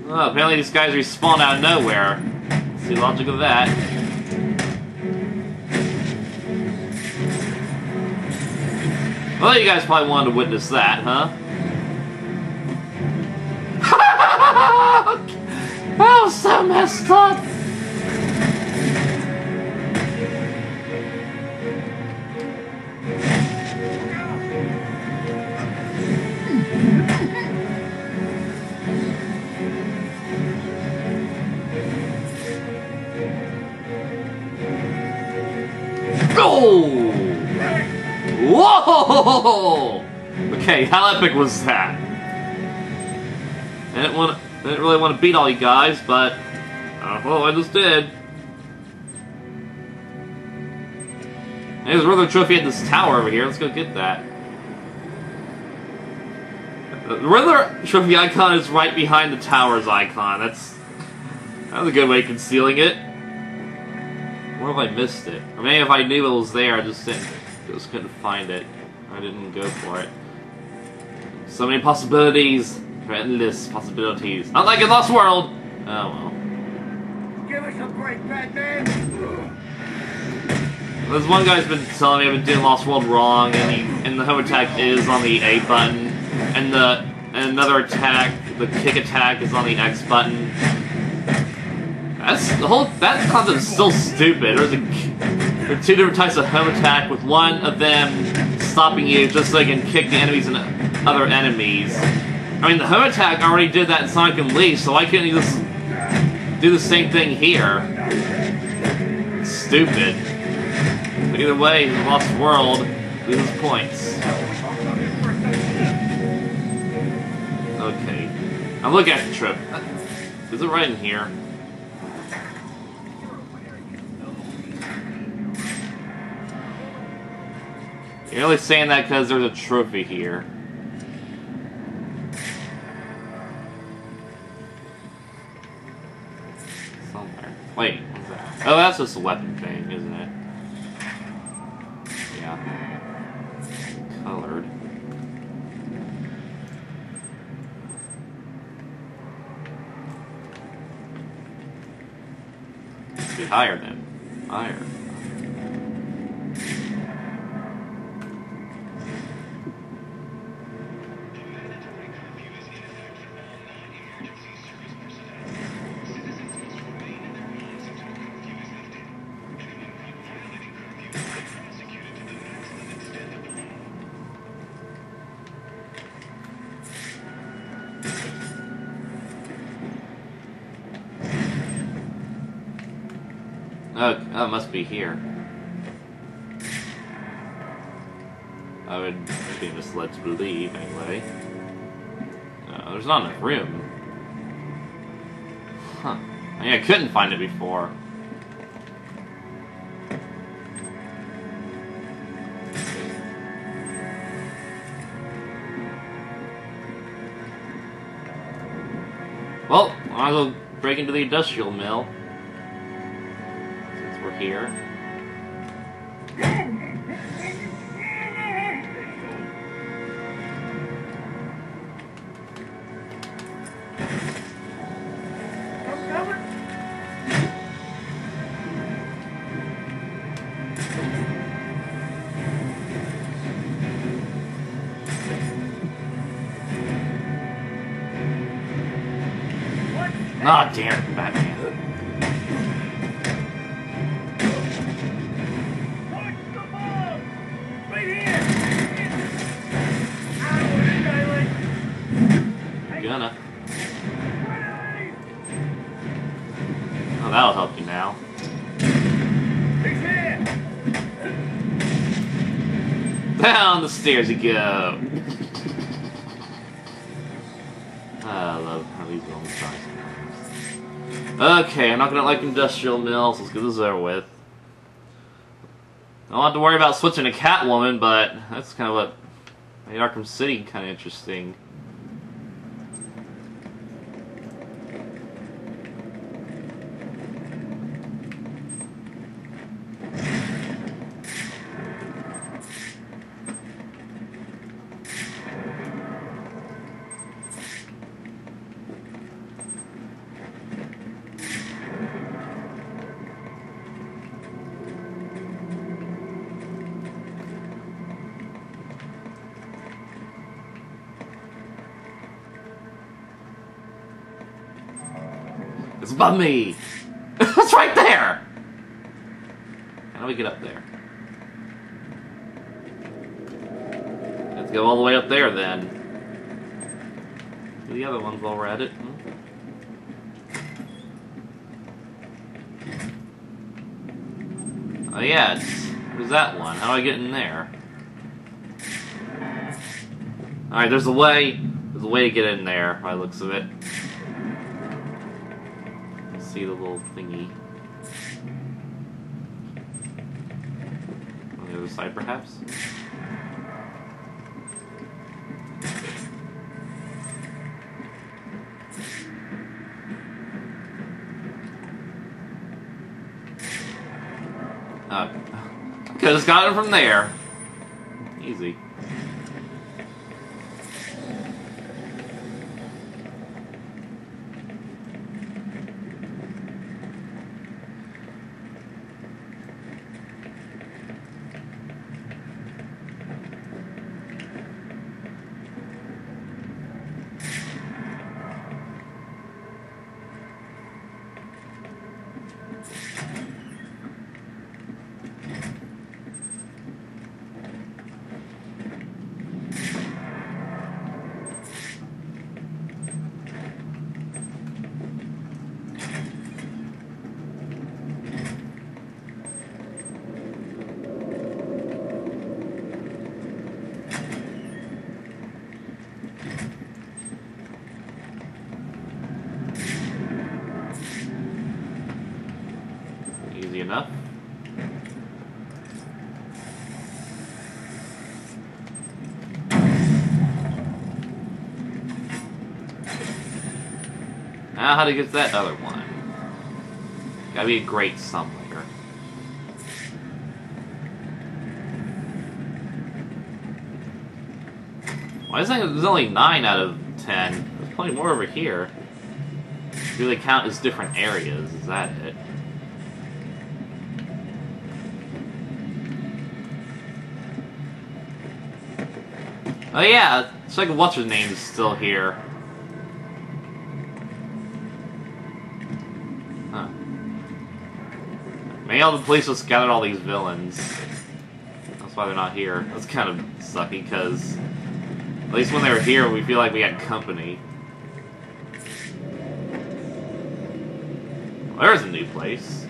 Oh, apparently these guys respawn out of nowhere. What's the logic of that? Well, you guys probably wanted to witness that, huh? That was so messed up! Oh! Whoa! Okay, how epic was that? I didn't really want to beat all you guys, but well, I just did. Hey, there's another trophy at this tower over here. Let's go get that. The Riddler trophy icon is right behind the tower's icon. That was a good way of concealing it. What if I missed it? Or maybe if I knew it was there, I just couldn't find it. I didn't go for it. So many possibilities. Endless possibilities. Not like in Lost World! Oh well. Give us a break, Batman! This one guy's been telling me I've been doing Lost World wrong, and the home attack is on the A button, and another attack, the kick attack, is on the X button. That concept is still stupid. There are two different types of home attack, with one of them stopping you just so you can kick the enemies and other enemies. I mean, the home attack already did that in Sonic Unleashed, so why can't you just do the same thing here? It's stupid. But either way, the Lost World loses points. Okay. I'm looking at the trip. Is it right in here? You're only saying that because there's a trophy here. Somewhere. Wait, what's that? Oh, that's just a weapon thing, isn't it? Yeah. Colored. Be higher then. Higher. Oh, it must be here. I would be misled to believe, anyway. There's not enough room. Huh. I mean, I couldn't find it before. Well, I might as well break into the industrial mill. Since we're here. Ah, damn it, Batman. Gonna. Oh, that'll help you now. Down the stairs you go. I love how these moments try sometimes. Okay, I'm not gonna like industrial mills. Let's get this over with. I don't have to worry about switching to Catwoman, but that's kind of what made Arkham City kind of interesting. It's above me! It's right there! How do we get up there? Let's go all the way up there, then. Do the other ones while we're at it. Oh yeah, where's that one? How do I get in there? Alright, there's a way to get in there, by the looks of it. See the little thingy. On the other side, perhaps? Could have gotten from there. Easy. Easy enough. Now how to get to that other one. Gotta be a grate somewhere. Why is it there's only 9 out of 10? There's plenty more over here. Do they count as different areas? Is that it? Oh yeah, it's like what's her name is still here. Huh. Maybe all the police just gathered all these villains. That's why they're not here. That's kind of sucky, because at least when they were here, we feel like we had company. Well, there's a new place.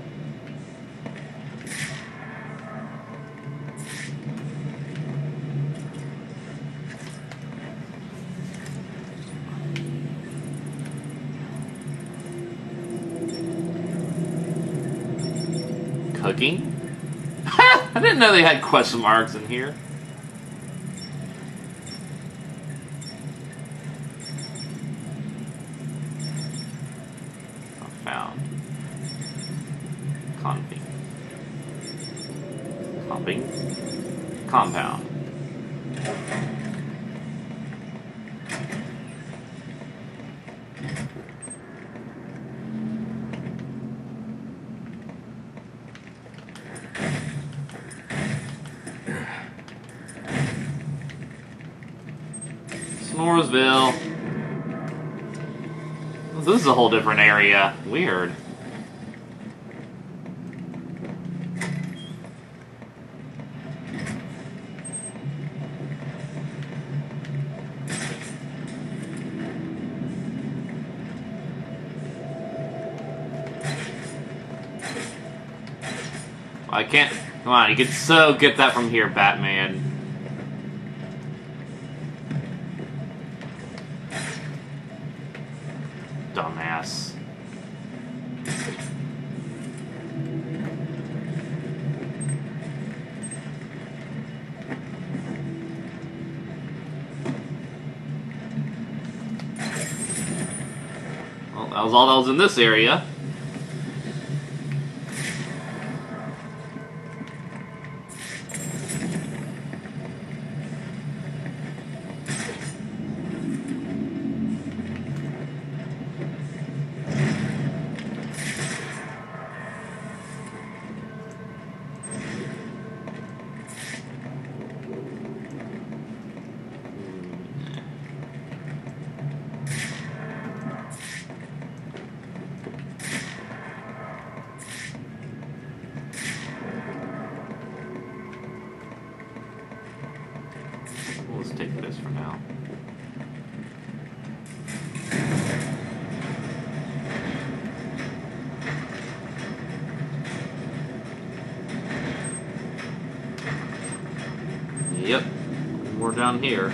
Cooking? I didn't know they had question marks in here. Found. Comping. Comping. Compound. Snoresville. This is a whole different area. Weird. I can't. Come on, you can so get that from here, Batman. Dumbass. Well, that was all that was in this area. We'll just take this for now. Yep, we're down here.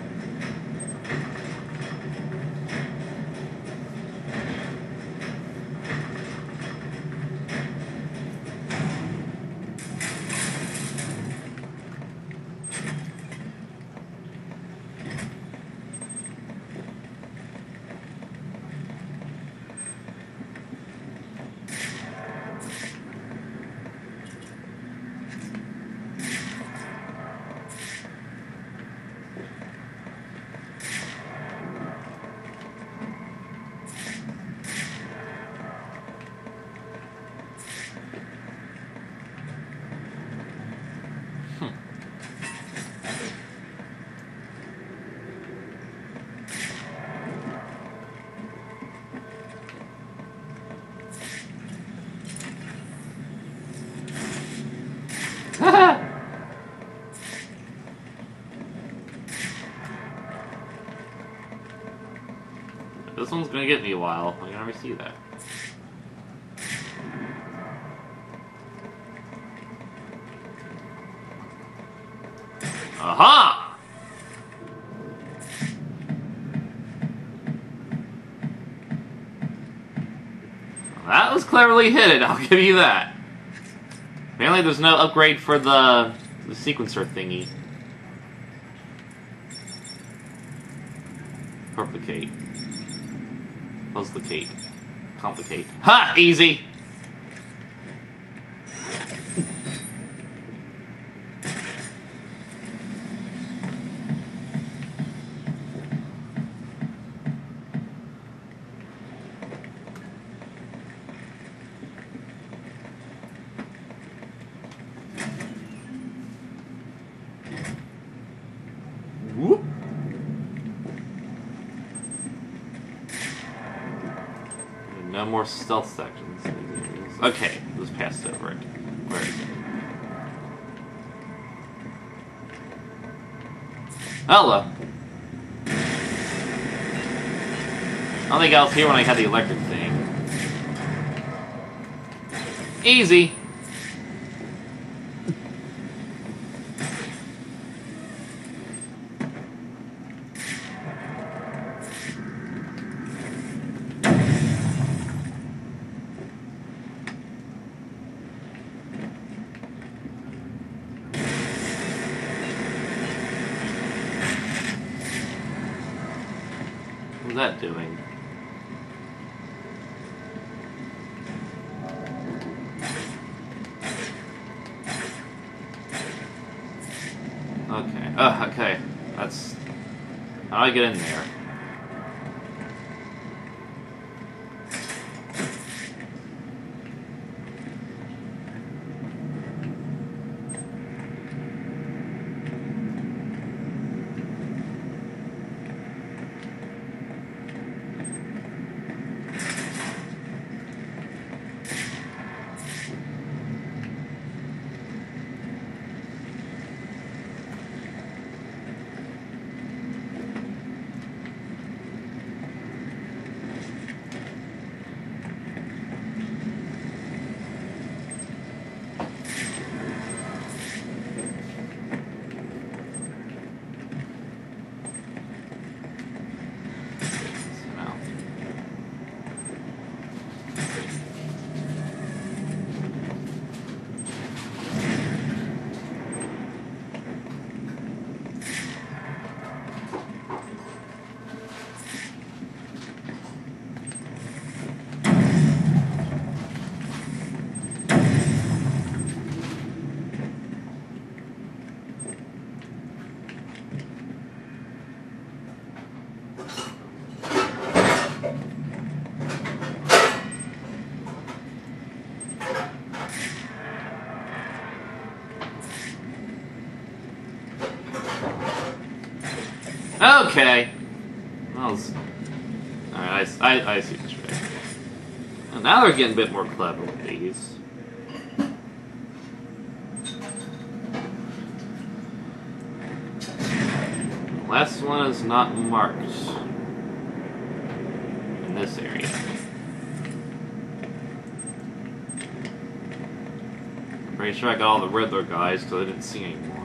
This one's gonna get me a while. I never see that. Aha! That was cleverly hidden, I'll give you that. Apparently there's no upgrade for the sequencer thingy. Replicate. Puzzlicate. Complicate. Ha! Easy! Whoop! No more stealth sections. Okay, let's pass over it. Where is it? Hello. I don't think I was here when I had the electric thing. Easy. What's that doing? Okay. Okay. That's... How do I get in there? Okay. Well, alright, I see the trick. And now they're getting a bit more clever with these. Last one is not marked in this area. I'm pretty sure I got all the Riddler guys because I didn't see any more.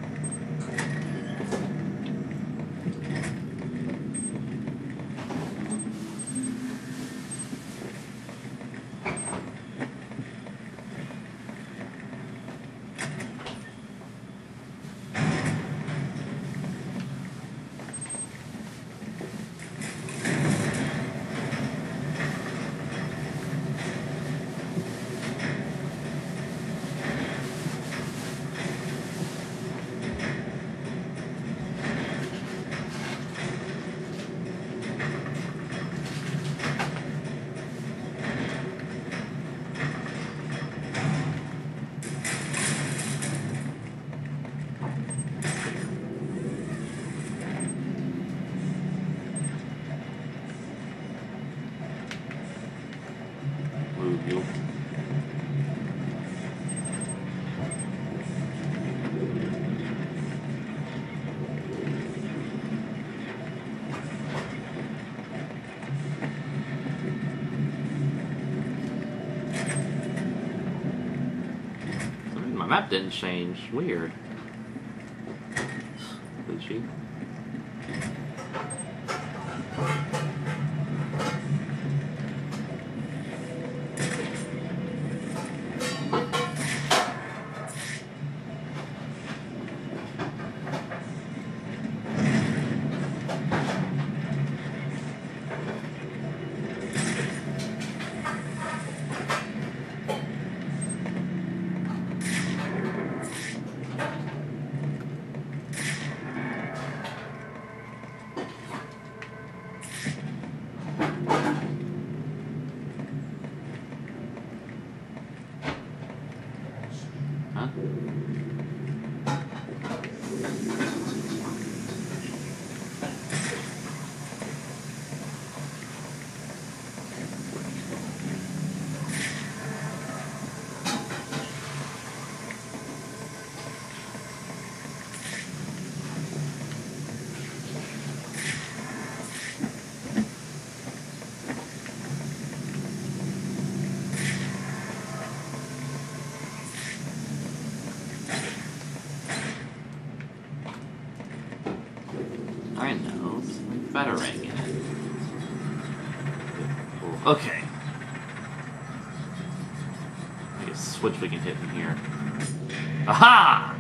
My map didn't change. Weird. Did she? I know, it's like Backtracking. Okay. Maybe a switch we can hit in here. Aha!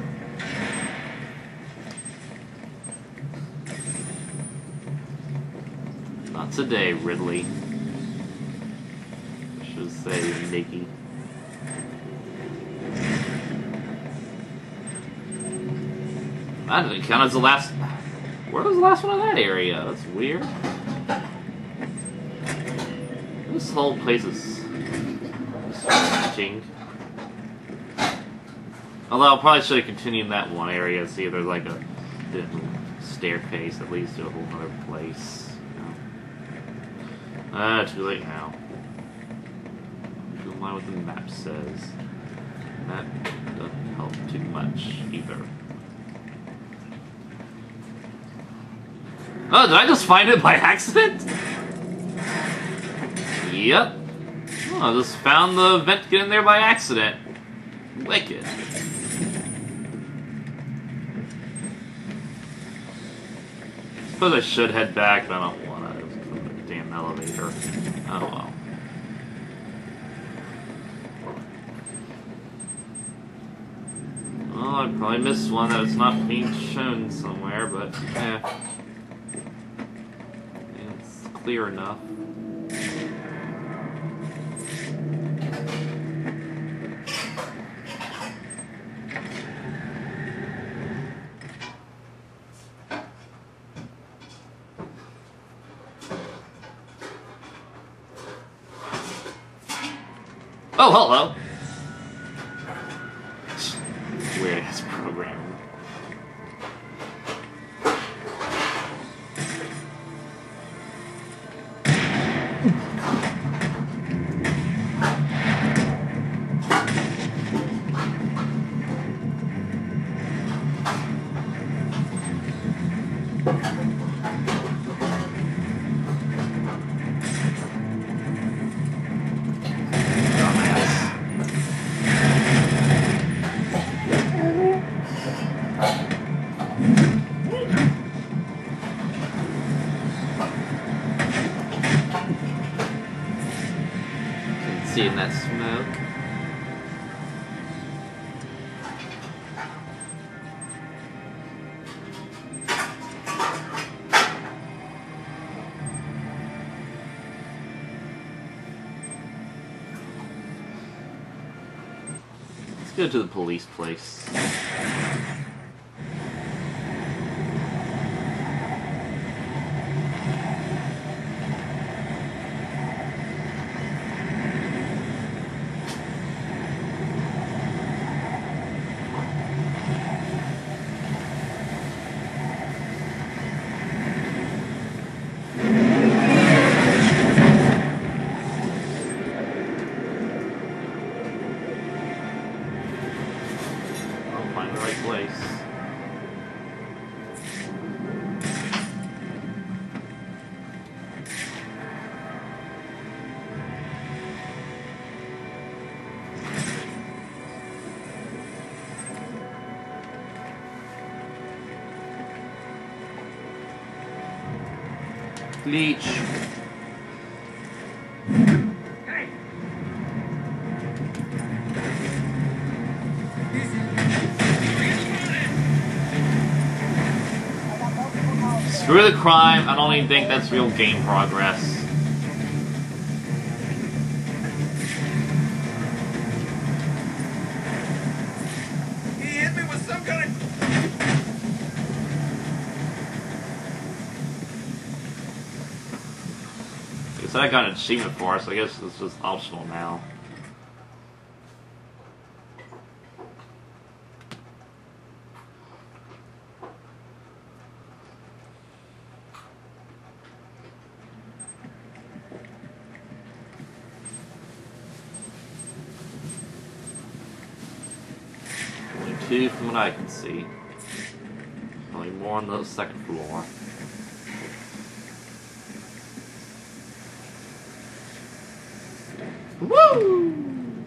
Not today, Ridley. I should say, Nikki. That didn't count as the last. Where was the last one in that area? That's weird. This whole place is strange. Although I probably should have continued in that one area and see if there's like a little staircase that leads to a whole other place. Too late now. Go in line with the map says. That doesn't help too much either. Oh, did I just find it by accident? Yep. Oh, I just found the vent to get in there by accident. Wicked. Suppose I should head back, but I don't want to. It's a damn elevator. Oh well. Well, I probably missed one that it's not being shown somewhere, but it's clear enough. Oh, hello. Weird ass programming. Can see in that smoke. Go to the police place. Bleach. Screw the crime, I don't even think that's real game progress. He hit me with some kind of... So I got an achievement for us, so I guess it's just optional now. Only 2 from what I can see. Only more on the second floor. Woo!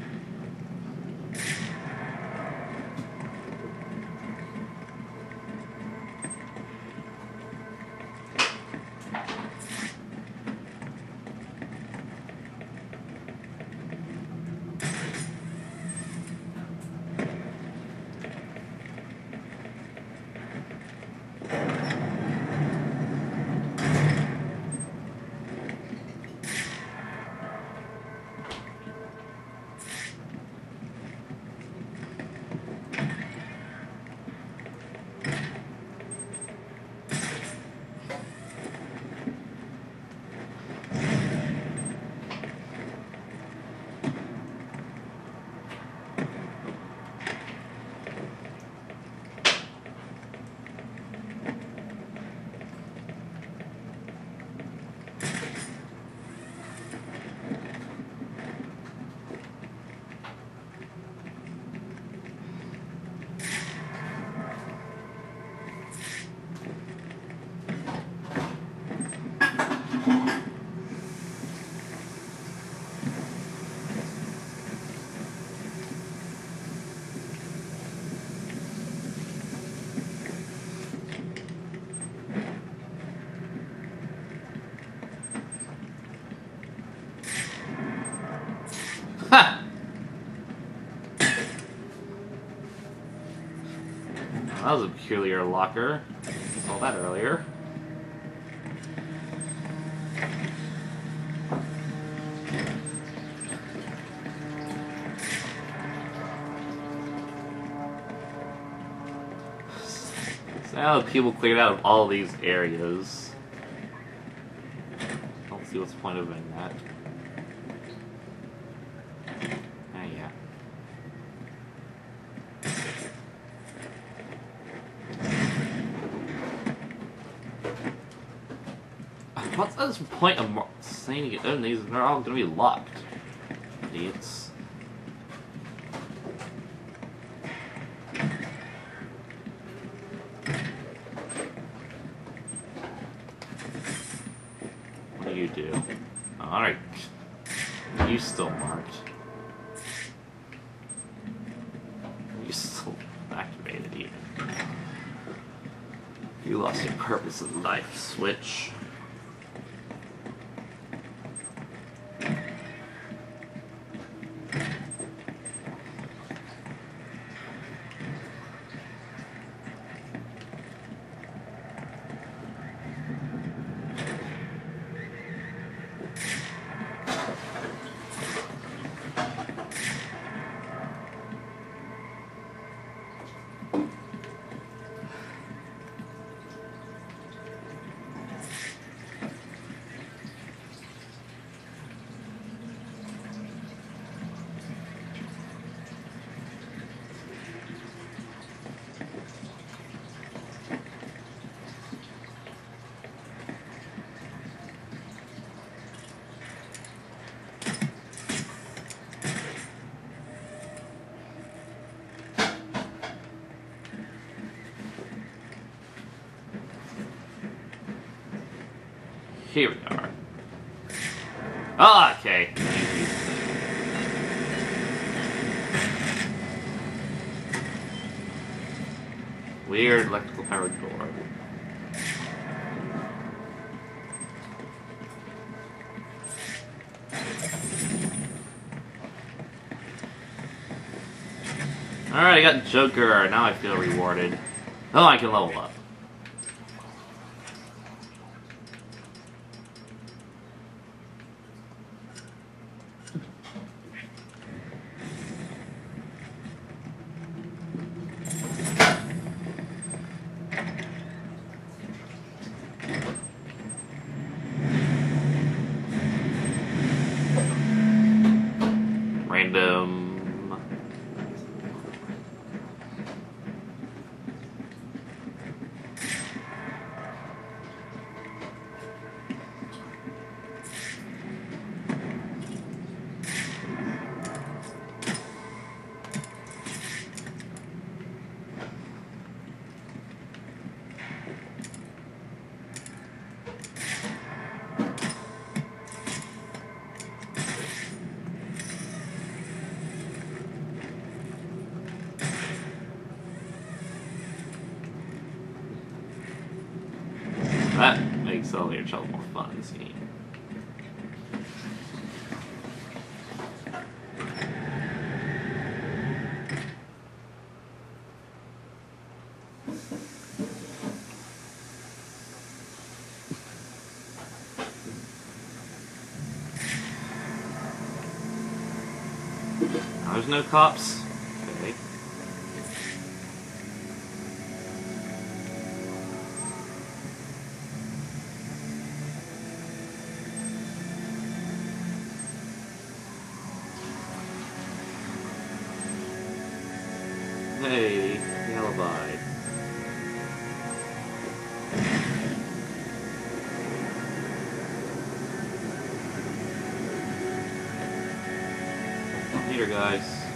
Ha! That was a peculiar locker. Saw that earlier. So now that people cleared out of all these areas, I don't see what's the point of doing that. What's the point of saying to own these? They're all going to be locked. Idiots. What do you do? Alright. You still marked. You still activated even. You lost your purpose in life, Switch. Here we are. Oh, okay. Weird electrical powered door. Alright, I got Joker. Now I feel rewarded. Oh, I can level up. Random. That makes Elevator Trouble more fun in this game. Now there's no cops. Okay. Hey, alibi. Later, guys.